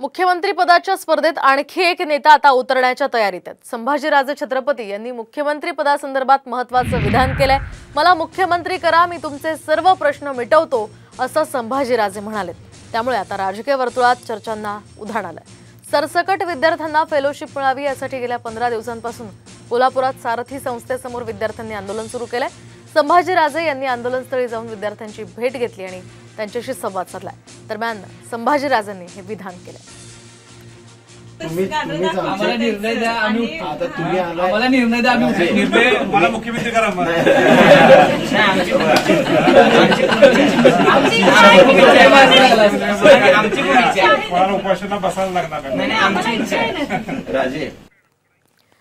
मुख्यमंत्री पदाच्या स्पर्धेत आणखी एक नेता आता उतरण्याच्या तयारीत आहेत। संभाजीराजे छत्रपती यांनी मुख्यमंत्री पदासंदर्भात महत्त्वाचं विधान केलंय। मला मुख्यमंत्री करा, मी तुमचे सर्व प्रश्न मिटवतो, असं संभाजीराजे म्हणाले। त्यामुळे आता राजकीय वर्तुळात चर्चांना उधाण आलंय। सरसकट विद्यार्थ्यांना फेलोशिप मिळावी यासाठी गेल्या 15 दिवसांपासून कोल्हापुरात सारथी संस्थेसमोर विद्यार्थ्यांनी आंदोलन सुरू केलंय। संभाजीराजे यांनी आंदोलनस्थळी जाऊन विद्यार्थ्यांची भेट घेतली आणि त्यांच्याशी संवाद साधला। दरम्यान संभाजीराजेंनी हे विधान केले। आम्हाला निर्णय द्या, आम्हाला निर्णय द्या, मला मुख्यमंत्री करा। आमची उपोषणाला बसायला लागणार नाही, आमची इच्छा आहे राजे।